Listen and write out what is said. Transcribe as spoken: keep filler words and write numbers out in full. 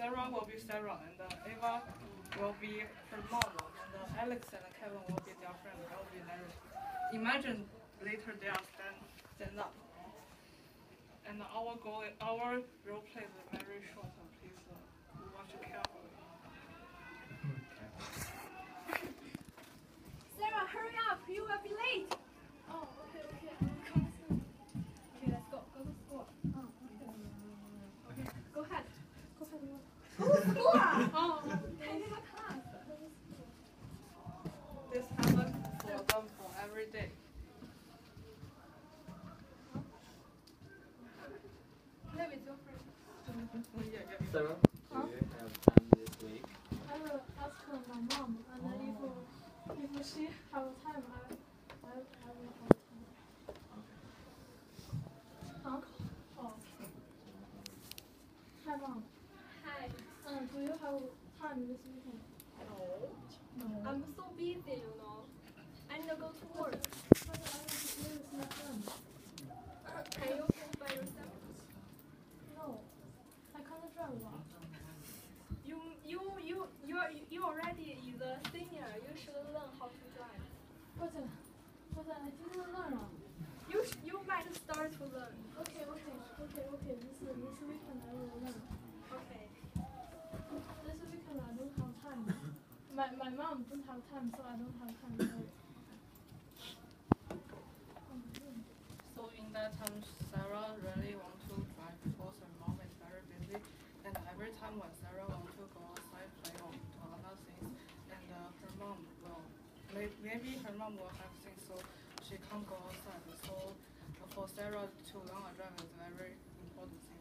Sarah will be Sarah, and uh, Eva will be her mom, and uh, Alex and Kevin will be their friend. That will be Larry. Imagine later they are stand stand up. And our goal, our role play is very short. So please uh, watch it carefully. Sarah, hurry up! You will be late. Oh, okay, okay. I will come soon. Okay, let's go. Go to school. Oh, okay. Okay, go ahead. Go ahead. Go to school. Oh, okay. Class. This happens for them for every day. Live with your friend. Yeah, yeah. Sarah, Huh? do you have time this week? I will ask her my mom, and then if, if she have time, I, I, I will have time. Huh? Oh. Hi, mom. Hi. Um, do you have time this weekend? No, No. I'm so busy, you know. I need to go to work. But I want to play with my friends. Can you go by yourself? No. I can't drive well. You, you, you, you, are, you already is a senior. You should learn how to drive. But, uh, but I didn't learn. You, sh- you might start to learn. Okay, okay, okay, okay. This, this weekend I will learn. Okay. This weekend I don't have time. My, my mom don't have time, so I don't have time. So. So in that time, Sarah really want to drive because her mom is very busy, and every time when Sarah want to go outside play or do other things, and uh, her mom will, may- maybe her mom will have things, so she can't go outside. So for Sarah to learn a drive is very important thing.